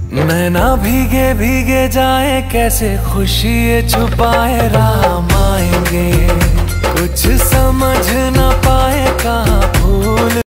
नैना भीगे भीगे जाए, कैसे खुशी ये छुपाए, राम आएंगे कुछ समझ न पाए कहाँ भूल